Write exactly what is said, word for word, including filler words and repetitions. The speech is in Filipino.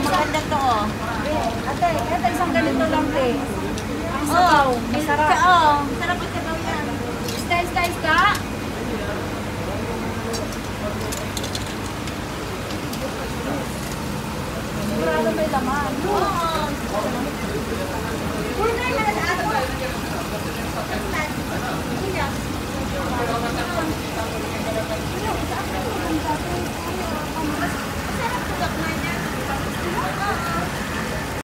maganda to, oh. Ate, ito isang ganito lang, te. Ang Oh, sabaw, masarap. Oo, sarap ang sabaw yan. Isda, isda, isda. Sigurado may laman. Oo.